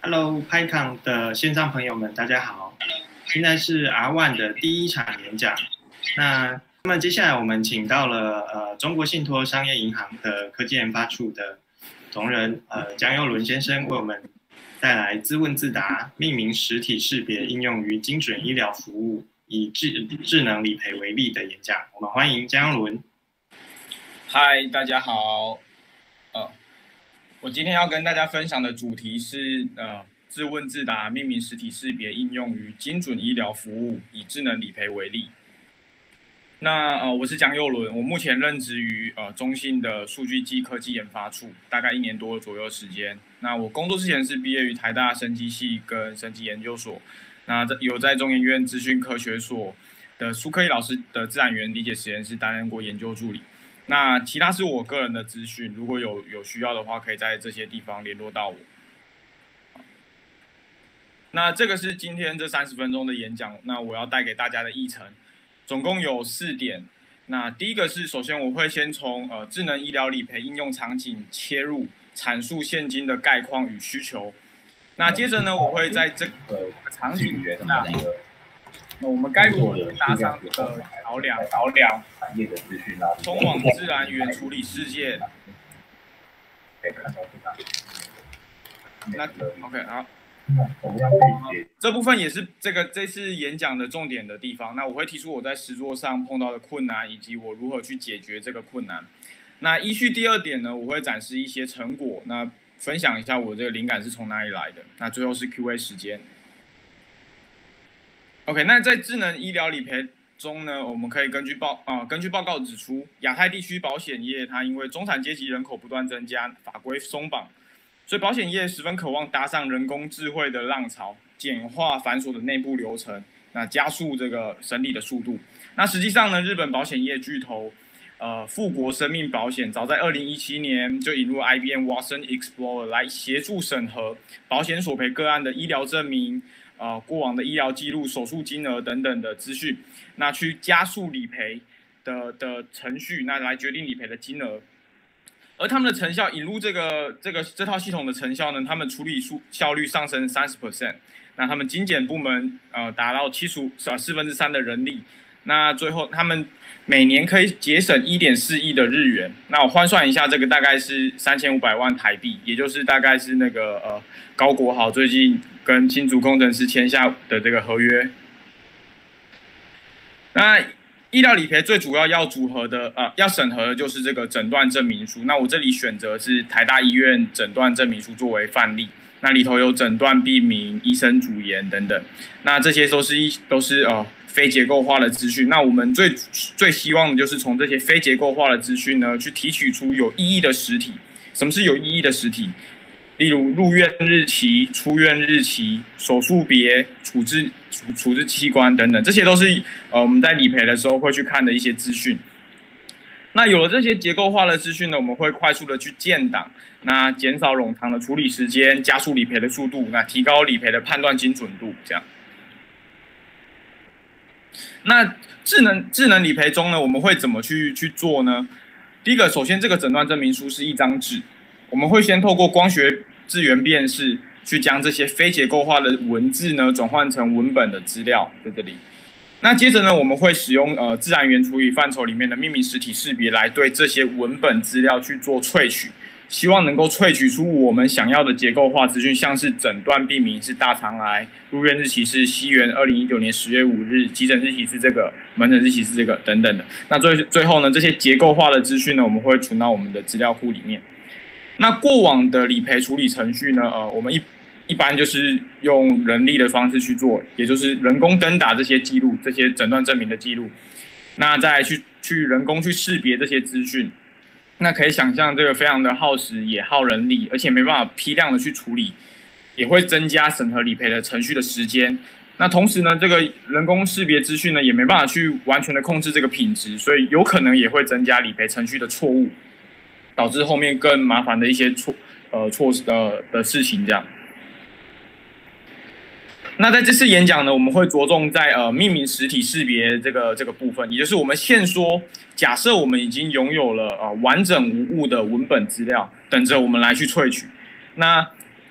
Hello，拍抗的线上朋友们，大家好。现在是 R1 的第一场演讲。那么接下来我们请到了中国信托商业银行的科技研发处的同仁江佑伦先生为我们带来自问自答命名实体识别应用于精准医疗服务，以智能理赔为例的演讲。我们欢迎江佑伦。 嗨，大家好。我今天要跟大家分享的主题是自问自答命名实体识别应用于精准医疗服务，以智能理赔为例。那我是江佑伦，我目前任职于中信的数据暨科技研发处，大概1年多左右的时间。那我工作之前是毕业于台大生技系跟生技研究所，那有在中研院资讯科学所的苏科义老师的自然语言理解实验室担任过研究助理。那其他是我个人的资讯，如果有需要的话，可以在这些地方联络到我。那这个是今天这30分钟的演讲，那我要带给大家的议程，总共有4点。那第一个是，首先我会先从智能医疗理赔应用场景切入，阐述现今的概况与需求。那接着呢，我会在这个场景下，我们该如何搭上桥梁，通往自然语言处理世界。那 OK 好，这部分也是这次演讲的重点的地方。那我会提出我在实作上碰到的困难，以及我如何去解决这个困难。那依序第2点呢，我会展示一些成果，那分享一下我这个灵感是从哪里来的。那最后是 Q&A 时间。OK， 那在智能医疗理赔中呢，我们可以根据报告指出，亚太地区保险业它因为中产阶级人口不断增加，法规松绑，所以保险业十分渴望搭上人工智慧的浪潮，简化繁琐的内部流程，那加速这个审理的速度。那实际上呢，日本保险业巨头富国生命保险早在2017年就引入 IBM Watson Explorer 来协助审核保险索赔个案的医疗证明。过往的医疗记录、手术金额等等的资讯，那去加速理赔的程序，那来决定理赔的金额。而他们的成效，引入这套系统的成效呢，他们处理效率上升30%，那他们精简部门达到4分之3的人力，那最后他们每年可以节省1.4亿的日元。那我换算一下，这个大概是3500万台币，也就是大概是那个高国豪最近跟新竹工程师签下的这个合约。那医疗理赔最主要要审核的就是这个诊断证明书。那我这里选择是台大医院诊断证明书作为范例。那里头有诊断病名、医生主言等等。那这些都是非结构化的资讯。那我们最希望的就是从这些非结构化的资讯呢，去提取出有意义的实体。什么是有意义的实体？例如入院日期、出院日期、手术别、处置器官等等，这些都是我们在理赔的时候会去看的一些资讯。那有了这些结构化的资讯呢，我们会快速的去建档，那减少冗长的处理时间，加速理赔的速度，那提高理赔的判断精准度，这样。那智能理赔中呢，我们会怎么去做呢？第一个，首先这个诊断证明书是一张纸。我们会先透过光学字元辨识，去将这些非结构化的文字呢转换成文本的资料，在这里。那接着呢，我们会使用自然语言处理范畴里面的命名实体识别来对这些文本资料去做萃取，希望能够萃取出我们想要的结构化资讯，像是诊断病名是大肠癌，入院日期是西元2019年10月5日，急诊日期是这个，门诊日期是这个等等的。那最后呢，这些结构化的资讯呢，我们会存到我们的资料库里面。那过往的理赔处理程序呢，我们一般就是用人力的方式去做，也就是人工登打这些记录，这些诊断证明的记录，那再去人工去识别这些资讯。那可以想象这个非常的耗时，也耗人力，而且没办法批量的去处理，也会增加审核理赔的程序的时间。那同时呢，这个人工识别资讯呢，也没办法去完全的控制这个品质，所以有可能也会增加理赔程序的错误。导致后面更麻烦的一些错事的事情这样。那在这次演讲呢，我们会着重在命名实体识别这个部分，也就是我们现说，假设我们已经拥有了完整无误的文本资料，等着我们来去萃取。那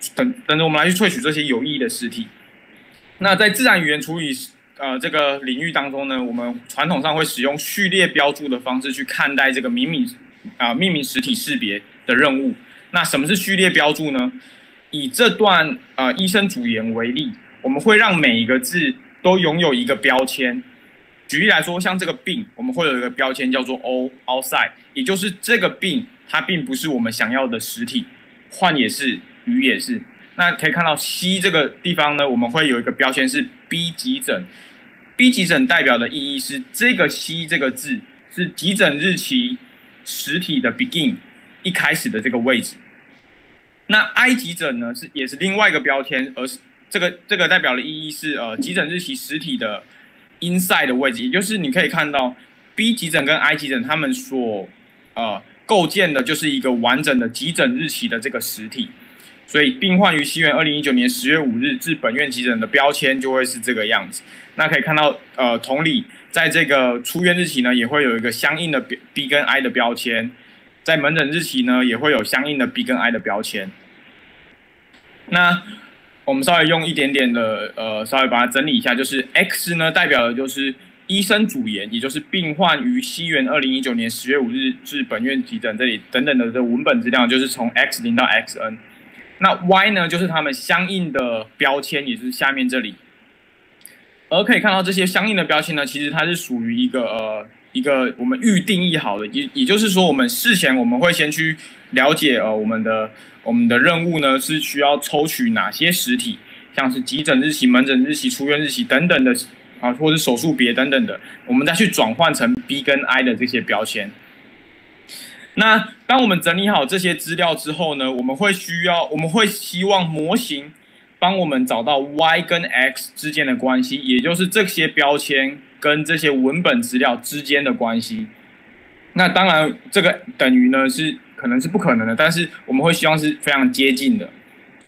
等着我们来去萃取这些有意义的实体。那在自然语言处理这个领域当中呢，我们传统上会使用序列标注的方式去看待这个命名实体识别的任务。那什么是序列标注呢？以这段医生主言为例，我们会让每一个字都拥有一个标签。举例来说，像这个病，我们会有一个标签叫做 O outside， 也就是这个病它并不是我们想要的实体，患也是，鱼也是。那可以看到 C 这个地方呢，我们会有一个标签是 B 急诊。B 急诊代表的意义是这个 C 这个字是急诊日期实体的 begin 一开始的这个位置。那 I 急诊呢也是另外一个标签，而是这个代表的意义是急诊日期实体的 inside 的位置，也就是你可以看到 B 急诊跟 I 急诊他们所构建的就是一个完整的急诊日期的这个实体。所以病患于西元2019年10月5日至本院急诊的标签就会是这个样子。那可以看到同理，在这个出院日期呢也会有一个相应的 B 跟 I 的标签。在门诊日期呢，也会有相应的 B 跟 I 的标签。那我们稍微用一点点的稍微把它整理一下，就是 X 呢代表的就是医生主言，也就是病患于西元2019年10月5日至本院急诊这里等等的文本资料，就是从 X0 到 XN。那 Y 呢就是他们相应的标签，也就是下面这里。而可以看到这些相应的标签呢，其实它是属于一个我们预定义好的，也就是说，我们事前我们会先去了解我们的任务呢是需要抽取哪些实体，像是急诊日期、门诊日期、出院日期等等的或者手术别等等的，我们再去转换成 B 跟 I 的这些标签。那当我们整理好这些资料之后呢，我们会希望模型帮我们找到 Y 跟 X 之间的关系，也就是这些标签跟这些文本资料之间的关系。那当然，这个等于呢可能是不可能的，但是我们会希望是非常接近的。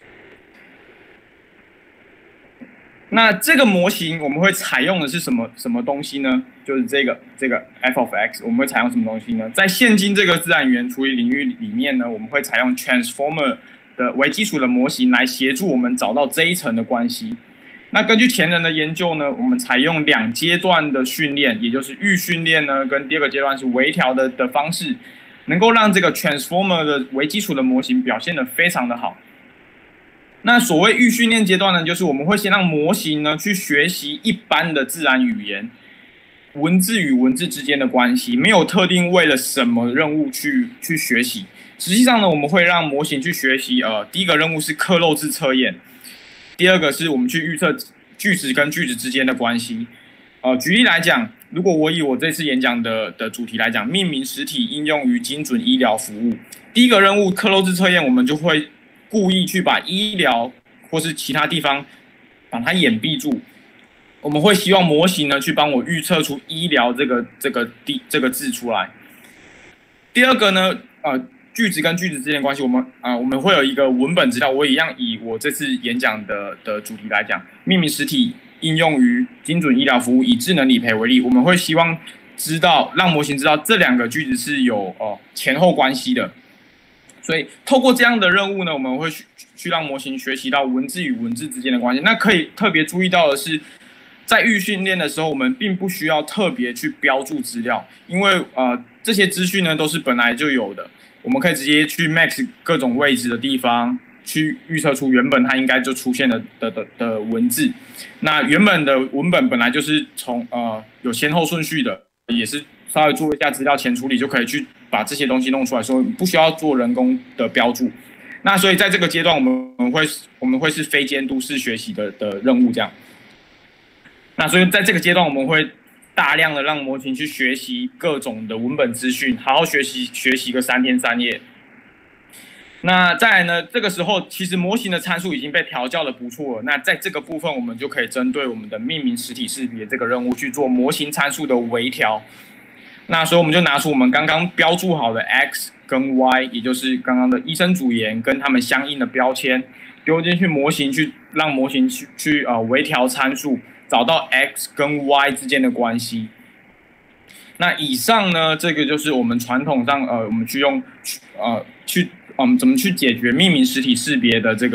那这个模型我们会采用的是什么东西呢？就是这个 f of x， 我们会采用什么东西呢？在现今这个自然语言处理领域里面呢，我们会采用 transformer 的为基础的模型来协助我们找到这一层的关系。那根据前人的研究呢，我们采用2阶段的训练，也就是预训练呢，跟第2个阶段是微调的方式，能够让这个 transformer 的为基础的模型表现得非常的好。那所谓预训练阶段呢，就是我们会先让模型呢去学习一般的自然语言，文字与文字之间的关系，没有特定为了什么任务去学习。实际上呢，我们会让模型去学习，第一个任务是克漏字测验，第2个是我们去预测句子跟句子之间的关系。举例来讲，如果我以我这次演讲的主题来讲，命名实体应用于精准医疗服务，第一个任务克漏字测验，我们就会故意去把医疗或是其他地方把它掩蔽住。我们会希望模型呢去帮我预测出医疗这个字出来。第2个呢，句子跟句子之间的关系，我们会有一个文本资料。我一样以我这次演讲的主题来讲，命名实体应用于精准医疗服务，以智能理赔为例，我们会希望让模型知道这2个句子是有前后关系的。所以透过这样的任务呢，我们会去让模型学习到文字与文字之间的关系。那可以特别注意到的是，在预训练的时候，我们并不需要特别去标注资料，因为这些资讯呢都是本来就有的，我们可以直接去 max 各种位置的地方，去预测出原本它应该就出现的文字。那原本的文本本来就是从有先后顺序的，也是稍微做一下资料前处理就可以去把这些东西弄出来，所以不需要做人工的标注。那所以在这个阶段，我们会是非监督式学习的任务这样。那所以在这个阶段，我们会大量的让模型去学习各种的文本资讯，好好学习个3天3夜。那再来呢，这个时候其实模型的参数已经被调教的不错了。那在这个部分，我们就可以针对我们的命名实体识别这个任务去做模型参数的微调。那所以我们就拿出我们刚刚标注好的 X 跟 Y， 也就是刚刚的医生主言跟他们相应的标签，丢进去模型去让模型去微调参数，找到 X 跟 Y 之间的关系。那以上呢，这个就是我们传统上我们去用怎么去解决命名实体识别的这个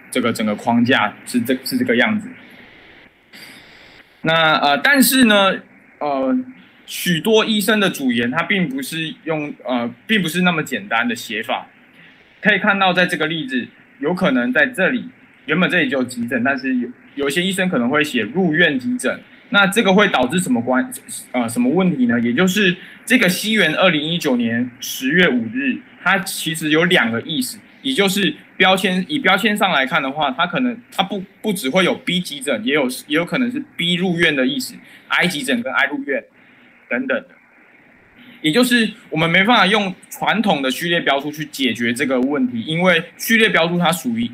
这个整个框架是这个样子。那但是呢，许多医生的主言，它并不是那么简单的写法。可以看到，在这个例子，有可能在这里，原本这里就有急诊，但是有些医生可能会写入院急诊。那这个会导致什么问题呢？也就是这个西元2019年10月5日，它其实有2个意思，也就是以标签上来看的话，它不只会有 B 急诊，也有可能是 B 入院的意思 ，I 急诊跟 I 入院等等的。也就是我们没办法用传统的序列标注去解决这个问题，因为序列标注它属于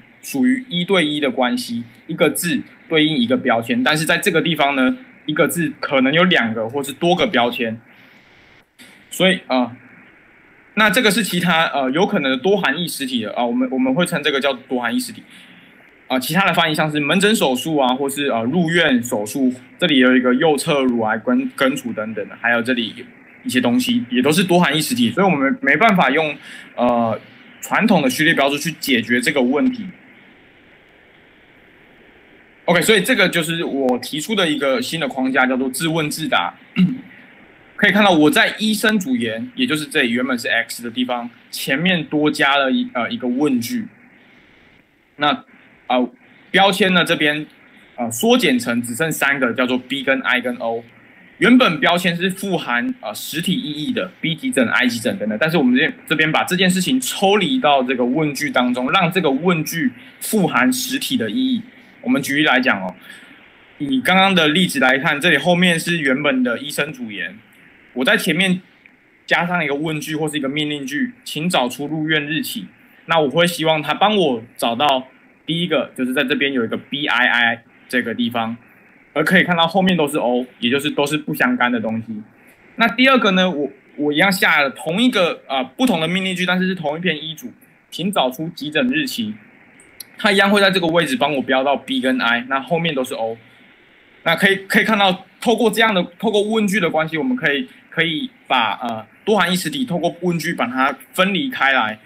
1对1的关系，一个字对应一个标签，但是在这个地方呢，一个字可能有2个或是多个标签，所以那这个是其他有可能的多含义实体的我们会称这个叫多含义实体其他的翻译像是门诊手术或是入院手术，这里有一个右侧乳癌根除等等的，还有这里一些东西也都是多含义实体，所以我们没办法用传统的序列标注去解决这个问题。OK， 所以这个就是我提出的一个新的框架，叫做自问自答。可以看到我在医生主言，也就是这里原本是 X 的地方，前面多加了一个问句。那标签呢这边缩减成只剩3个，叫做 B 跟 I 跟 O。原本标签是富含实体意义的 B 急诊、I 急诊等等，但是我们这边把这件事情抽离到这个问句当中，让这个问句富含实体的意义。我们举例来讲以刚刚的例子来看，这里后面是原本的医生主言，我在前面加上一个问句或是一个命令句，请找出入院日期。那我会希望他帮我找到第一个，就是在这边有一个 BII 这个地方，而可以看到后面都是 O， 也就是都是不相干的东西。那第二个呢，我一样下了同一个不同的命令句，但是是同一篇医嘱，请找出急诊日期。它一样会在这个位置帮我标到 B 跟 I， 那后面都是 O。那可以看到，透过问句的关系，我们可以把多含义实体透过问句把它分离开来。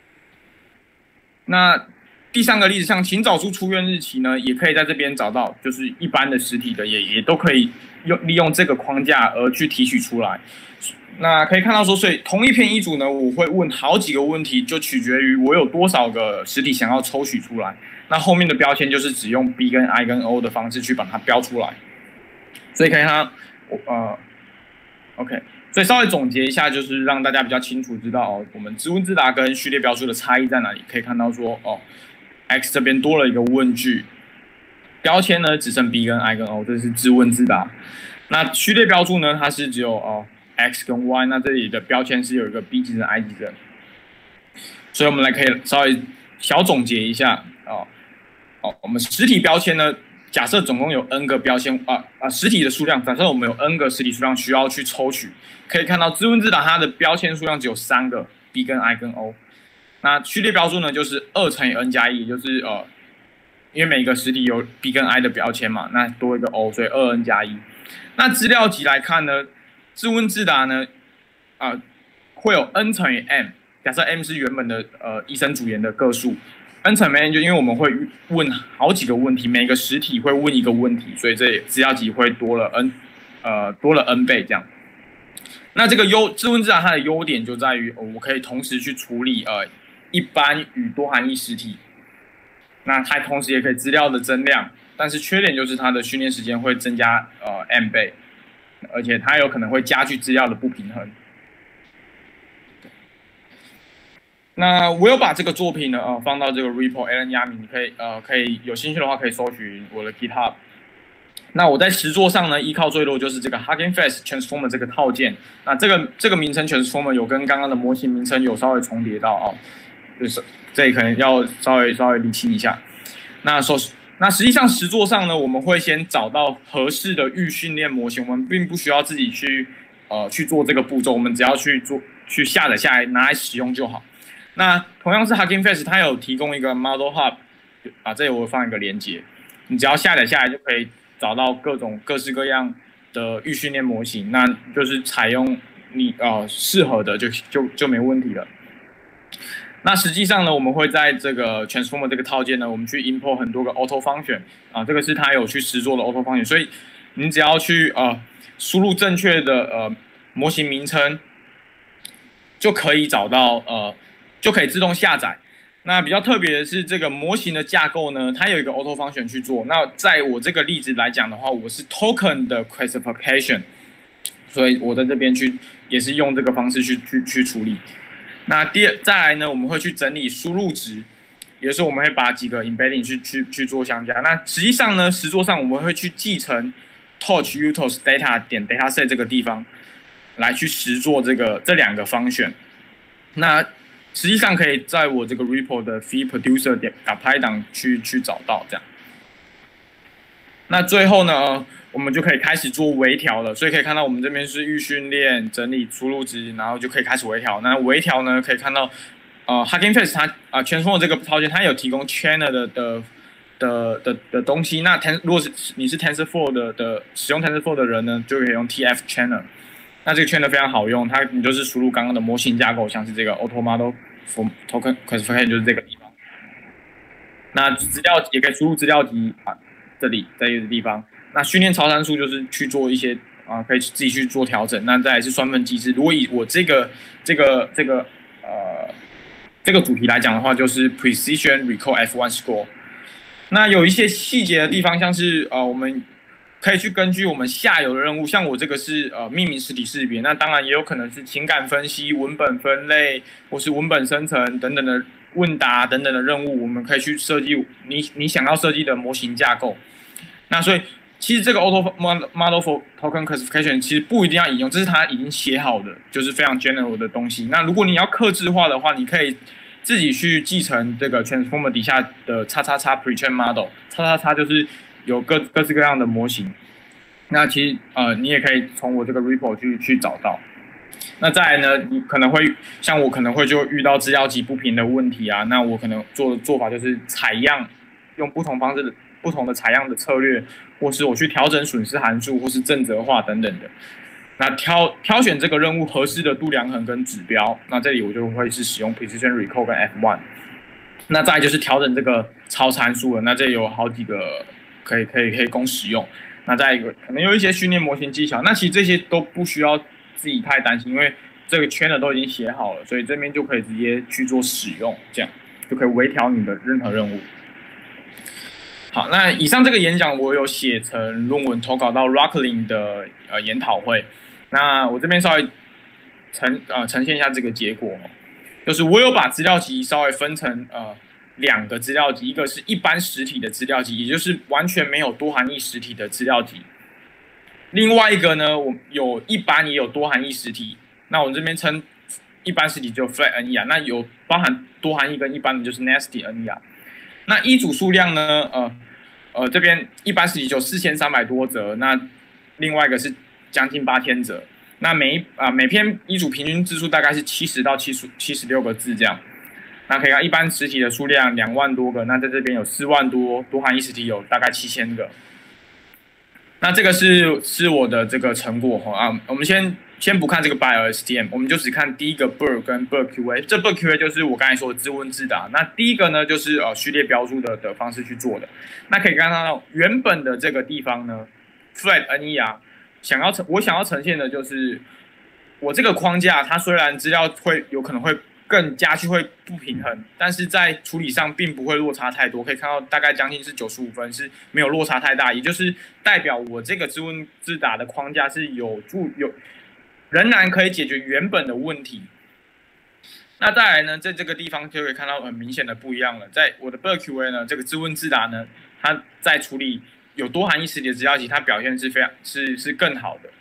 那第3个例子，像请找出出院日期呢，也可以在这边找到，就是一般的实体的也都可以利用这个框架而去提取出来。那可以看到说，所以同一篇医嘱呢，我会问好几个问题，就取决于我有多少个实体想要抽取出来。那后面的标签就是只用 B 跟 I 跟 O 的方式去把它标出来。所以可以看到，OK， 所以稍微总结一下，就是让大家比较清楚知道我们自问自答跟序列标注的差异在哪里。可以看到说X 这边多了一个问句，标签呢只剩 B 跟 I 跟 O， 这是自问自答。那序列标注呢，它是只有X 跟 Y， 那这里的标签是有一个 B 急诊、I 急诊，所以我们可以稍微小总结一下我们实体标签呢，假设总共有 N 个标签实体的数量，假设我们有 N 个实体数量需要去抽取，可以看到自问自答它的标签数量只有3个 B 跟 I 跟 O。那序列标注呢，就是2乘以 N 加1，也就是因为每个实体有 B 跟 I 的标签嘛，那多一个 O， 所以2N 加1。那资料集来看呢，自问自答呢会有 N 乘以 M， 假设 M 是原本的医生主言的个数。N 乘以 N 就因为我们会问好几个问题，每个实体会问一个问题，所以这资料集会多了 N 倍这样。那这个自问自答它的优点就在于我可以同时去处理一般与多含义实体，那它同时也可以资料的增量，但是缺点就是它的训练时间会增加M 倍，而且它有可能会加剧资料的不平衡。那我有把这个作品呢放到这个 repo Alan Yami， 你可以有兴趣的话可以搜寻我的 GitHub。那我在实作上呢，依靠最多就是这个 Hugging Face Transformer 这个套件。那这个名称 Transformer 有跟刚刚的模型名称有稍微重叠到就是这里可能要稍微厘清一下。那实际上实作上呢，我们会先找到合适的预训练模型，我们并不需要自己去做这个步骤，我们只要去下载下来拿来使用就好。那同样是 Hugging Face， 它有提供一个 Model Hub， 这里我放一个连接，你只要下载下来就可以找到各式各样的预训练模型，那就是采用你适合的就没问题了。 那实际上呢，我们会在这个 transformer 这个套件呢，我们去 import 很多个 auto function 啊，这个是它有去实作的 auto function， 所以你只要去输入正确的模型名称，就可以找到就可以自动下载。那比较特别的是，这个模型的架构呢，它有一个 auto function 去做。那在我这个例子来讲的话，我是 token 的 classification， 所以我在这边也是用这个方式去处理。那再来呢，我们会去整理输入值，也就是我们会把几个 embedding 去做相加。那实际上呢，实作上我们会去继承 torch utos data 点 dataset 这个地方来去实做这两个function。那实际上可以在我这个 repo 的 feed producer 点 apply 档去找到这样。那最后呢，我们就可以开始做微调了。所以可以看到我们这边是预训练、整理输入值，然后就可以开始微调。那微调呢，可以看到Hugging Face 它transformer 这个套件它有提供 channel 的东西。那如果是你是 TensorFlow 的使用 TensorFlow 的人呢，就可以用 TF channel。那这个 channel 非常好用，你就是输入刚刚的模型架构，像是这个 Auto Model for Token Classification 就是这个地方。那资料也可以输入资料集这里在这个地方。那训练超参数就是去做一些可以自己去做调整。那再来是算分机制，如果以我这个主题来讲的话，就是 Precision Recall F1 Score。那有一些细节的地方，像是我们可以去根据我们下游的任务，像我这个是命名实体识别，那当然也有可能是情感分析、文本分类，或是文本生成等等的问答等等的任务，我们可以去设计你想要设计的模型架构。那所以其实这个 Auto Model for Token Classification 其实不一定要引用，这是它已经写好的，就是非常 general 的东西。那如果你要客制化的话，你可以自己去继承这个 Transformer 底下的XXX Pretrain Model， XXX就是有各式各样的模型。那其实你也可以从我这个 repo 去找到。那再来呢，你可能会像我可能会就遇到资料集不平的问题啊，那我可能做法就是采样，用不同方式的不同的采样的策略，或是我去调整损失函数，或是正则化等等的。那挑选这个任务合适的度量衡跟指标，那这里我就会是使用 Precision Recall 跟 F1。那再来就是调整这个超参数了，那这里有好几个可以供使用。那再一个可能有一些训练模型技巧，那其实这些都不需要自己太担心，因为这个圈的都已经写好了，所以这边就可以直接去做使用，这样就可以微调你的任何任务。好，那以上这个演讲我有写成论文投稿到 Rockling 的研讨会，那我这边稍微呈现一下这个结果，就是我有把资料集稍微分成两个资料集，一个是一般实体的资料集，也就是完全没有多含义实体的资料集。另外一个呢，我有一般也有多含义实体，那我这边称一般实体就 flat NER， 那有包含多含义跟一般的就是 nasty NER。那依组数量呢，这边一般实体就4300多则，那另外一个是将近8000则。那每篇依组平均字数大概是70到76个字这样。那可以看一般实体的数量2万多个，那在这边有4万多，多含义实体有大概7000个。那这个是我的这个成果我们先不看这个 BioSTM， 我们就只看第一个 BERT 跟 BERT-QA。这 BERT-QA 就是我刚才说的自问自答。那第一个呢，就是序列标注的方式去做的。那可以看到原本的这个地方呢 ，flat NER 我想要呈现的就是我这个框架，它虽然资料有可能会更加去会不平衡，但是在处理上并不会落差太多。可以看到大概将近是95分，是没有落差太大，也就是代表我这个自问自答的框架是仍然可以解决原本的问题。那再来呢，在这个地方就可以看到很明显的不一样了。在我的 BERT-QA 呢，这个自问自答呢，它在处理有多含义实体的资料集，它表现是更好的。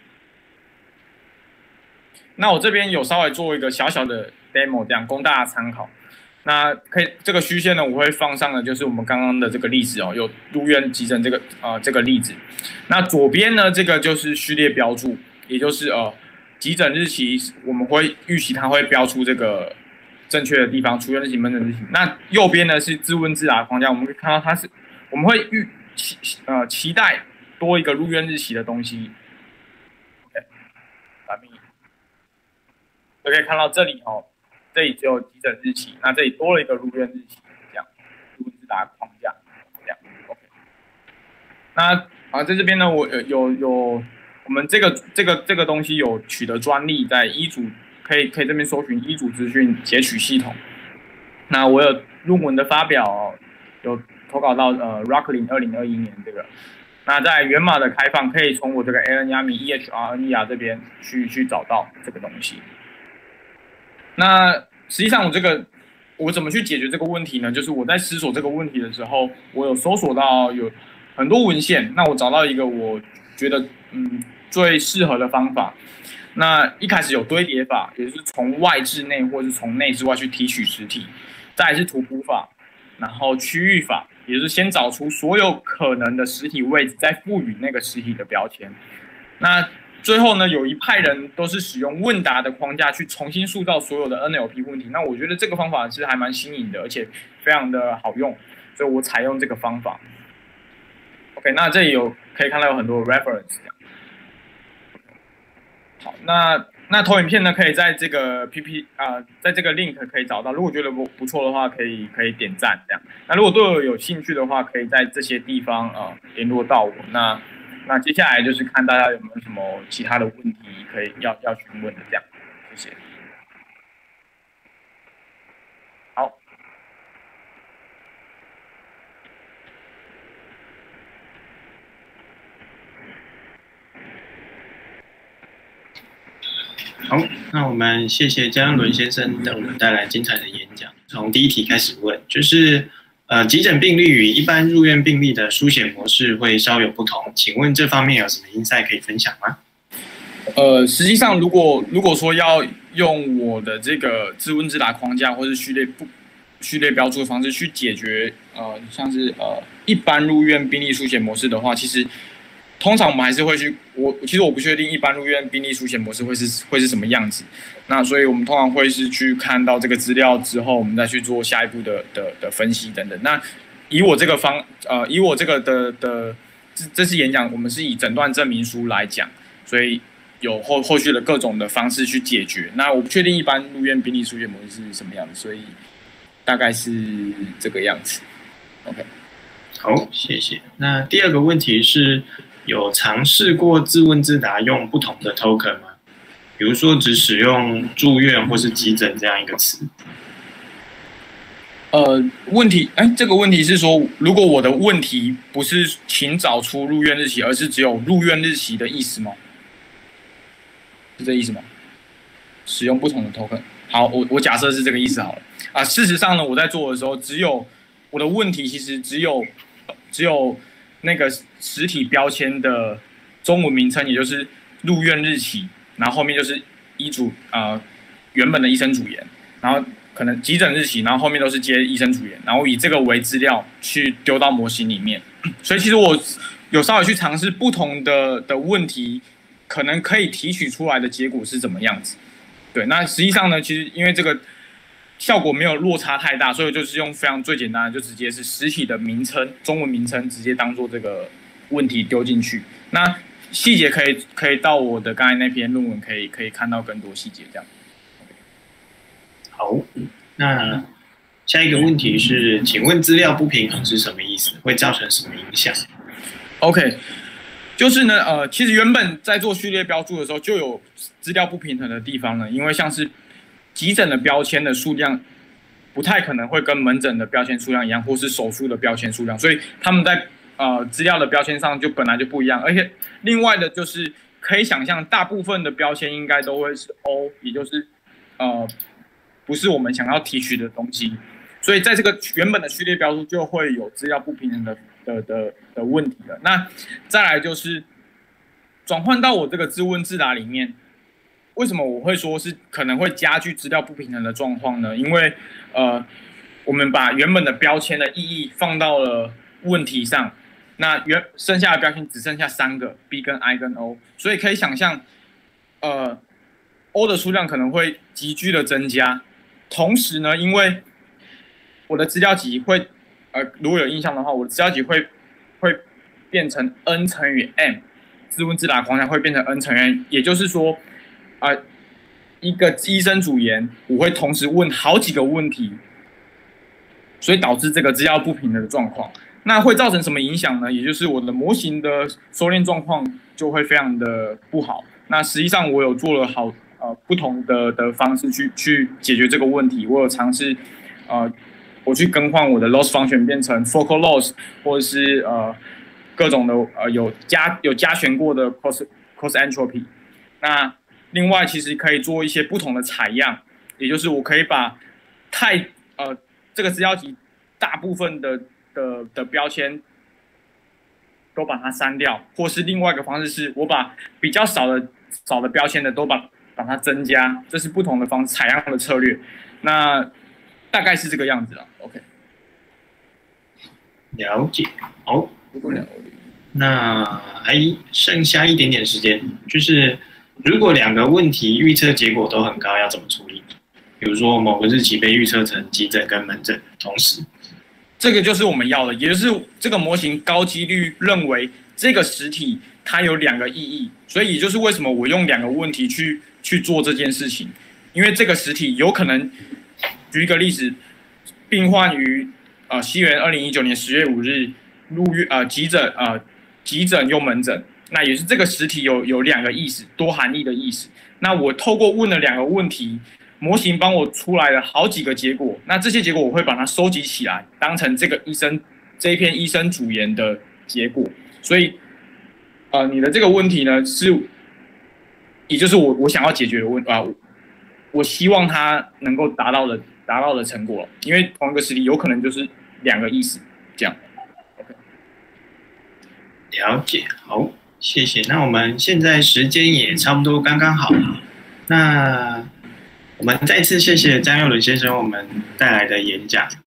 那我这边有稍微做一个小小的 demo， 这样供大家参考。那这个虚线呢，我会放上的就是我们刚刚的这个例子有入院急诊这个例子。那左边呢，这个就是序列标注，也就是急诊日期，我们会预期它会标出这个正确的地方，出院日期、门诊日期。那右边呢是自问自答框架，我们可以看到我们会期待多一个入院日期的东西。就可以看到这里这里只有急诊日期，那这里多了一个入院日期，这样自问自答框架，这样 OK。那在这边呢，我我们这个东西有取得专利，在医嘱可以这边搜寻医嘱资讯截取系统。那我有论文的发表，有投稿到Rocklin 2021年这个。那在源码的开放，可以从我这个 Alan Yami EHRNER 这边去找到这个东西。那实际上我怎么去解决这个问题呢？就是我在思索这个问题的时候，我有搜索到有很多文献，那我找到一个我觉得最适合的方法。那一开始有堆叠法，也就是从外至内或是从内至外去提取实体，再来是图谱法，然后区域法。也就是先找出所有可能的实体位置，再赋予那个实体的标签。那最后呢，有一派人都是使用问答的框架去重新塑造所有的 NLP 问题。那我觉得这个方法是还蛮新颖的，而且非常的好用，所以我采用这个方法。OK， 那这里可以看到有很多 reference。好，那投影片呢，可以在这个在这个 link 可以找到。如果觉得不错的话，可以点赞这样。那如果对我有兴趣的话，可以在这些地方联络到我。那接下来就是看大家有没有什么其他的问题可以要询问的这样。谢谢。好。 好，那我们谢谢江伦先生为我们带来精彩的演讲。从第一题开始问，就是急诊病历与一般入院病历的书写模式会稍有不同，请问这方面有什么 insight 可以分享吗？ 实际上如果说要用我的这个自问自答框架或是序列标注的方式去解决像是一般入院病历书写模式的话，其实通常我们还是会其实我不确定一般入院病历书写模式会是什么样子。那所以我们通常会是去看到这个资料之后，我们再去做下一步的分析等等。那以我这个这次演讲，我们是以诊断证明书来讲，所以有后续的各种的方式去解决。那我不确定一般入院病历书写模式是什么样子，所以大概是这个样子。OK， 好，谢谢。那第二个问题是，有尝试过自问自答用不同的 token 吗？比如说只使用住院或是急诊这样一个词。 这个问题是说，如果我的问题不是请找出入院日期，而是只有入院日期的意思吗？是这意思吗？使用不同的 token。好，我假设是这个意思好了。事实上呢，我在做的时候，我的问题其实只有那个实体标签的中文名称，也就是入院日期，然后后面就是医嘱原本的医生主言，然后可能急诊日期，然后后面都是接医生主言，然后以这个为资料去丢到模型里面。所以其实我有稍微去尝试不同的问题，可能可以提取出来的结果是怎么样子。对，那实际上呢，其实因为这个效果没有落差太大，所以就是用非常最简单的，就直接是实体的名称，中文名称直接当做这个问题丢进去。那细节可以到我的刚才那篇论文可以看到更多细节这样。 好，那下一个问题是，请问资料不平衡是什么意思？会造成什么影响 ？OK， 就是呢，其实原本在做序列标注的时候就有资料不平衡的地方呢，因为像是急诊的标签的数量不太可能会跟门诊的标签数量一样，或是手术的标签数量，所以他们在资料的标签上就本来就不一样。而且另外的就是可以想象，大部分的标签应该都会是 O， 也就是不是我们想要提取的东西，所以在这个原本的序列标注就会有资料不平衡的问题了。那再来就是转换到我这个自问自答里面，为什么我会说是可能会加剧资料不平衡的状况呢？因为我们把原本的标签的意义放到了问题上，那剩下的标签只剩下3个 B 跟 I 跟 O， 所以可以想象O 的数量可能会急剧的增加。同时呢，因为我的资料集会如果有印象的话，我的资料集会变成 n 乘以 m， 自问自答框架会变成 n 乘以 m， 也就是说一个医生组员，我会同时问好几个问题，所以导致这个资料不平衡的状况。那会造成什么影响呢？也就是我的模型的收敛状况就会非常的不好。那实际上我有做了不同的方式去解决这个问题。我有尝试我去更换我的 loss function 变成 focal loss， 或者是各种的有加权过的 cross entropy。那另外其实可以做一些不同的采样，也就是我可以把这个资料集大部分的标签都把它删掉，或是另外一个方式是我把比较少的标签的都把它增加，这是不同的采样的策略。那大概是这个样子了。OK， 了解。好，那还剩下一点点时间，就是如果2个问题预测结果都很高，要怎么处理？比如说某个日期被预测成急诊跟门诊同时， 这个就是我们要的，也就是这个模型高几率认为这个实体它有2个意义，所以也就是为什么我用2个问题去做这件事情，因为这个实体有可能，举一个例子，病患于西元2019年10月5日入院急诊又门诊，那也是这个实体有2个意思，多含义的意思。那我透过问了2个问题，模型帮我出来了好几个结果，那这些结果我会把它收集起来，当成这一篇医生组言的结果。所以，你的这个问题呢也就是我想要解决的我希望它能够达到的成果，因为同一个实体有可能就是2个意思，这样。OK， 了解，好，谢谢。那我们现在时间也差不多刚刚好，那我们再次谢谢张佑伦先生我们带来的演讲。